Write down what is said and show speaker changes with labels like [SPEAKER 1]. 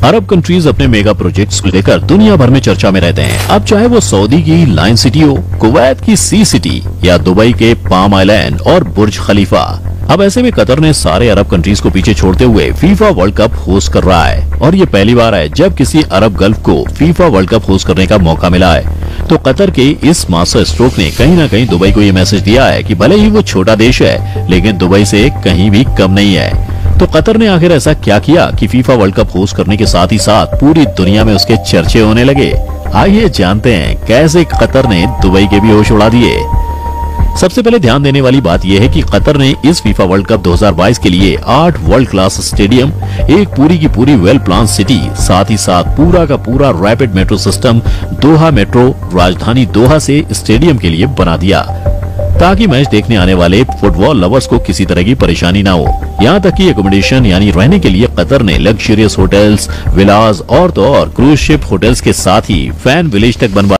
[SPEAKER 1] अरब countries अपने mega projects को लेकर दुनिया भर में चर्चा में रहते हैं। अब चाहे वो सऊदी की लायन सिटी हो, कुवैत की सी सिटी या दुबई के पाम आइलैंड और बुर्ज खलीफा। अब ऐसे में कतर ने सारे अरब कंट्रीज को पीछे छोड़ते हुए फीफा वर्ल्ड कप होस्ट कर रहा है और ये पहली बार है जब किसी अरब गल्फ को फीफा वर्ल्ड कप होस्ट करने का मौका मिला है। तो कतर के इस मास्टर स्ट्रोक ने कहीं न कहीं दुबई को ये मैसेज दिया है कि भले ही वो छोटा देश है लेकिन दुबई से कहीं भी कम नहीं है। तो कतर ने आखिर ऐसा क्या किया कि फीफा वर्ल्ड कप होस्ट करने के साथ ही साथ पूरी दुनिया में उसके चर्चे होने लगे। आइए जानते हैं कैसे कतर ने दुबई के भी होश उड़ा दिए। सबसे पहले ध्यान देने वाली बात यह है कि कतर ने इस फीफा वर्ल्ड कप 2022 के लिए 8 वर्ल्ड क्लास स्टेडियम, एक पूरी की पूरी वेल प्लान सिटी, साथ ही साथ पूरा का पूरा rapid metro system Doha metro राजधानी दोहा से स्टेडियम के लिए बना दिया ताकि मैच देखने आने वाले फुटबॉल लवर्स को किसी तरह की परेशानी ना हो। यहाँ तक कि एकोमोडेशन यानी रहने के लिए कतर ने लग्जरियस होटल्स, विलास और तो और क्रूज शिप होटल्स के साथ ही फैन विलेज तक बनवा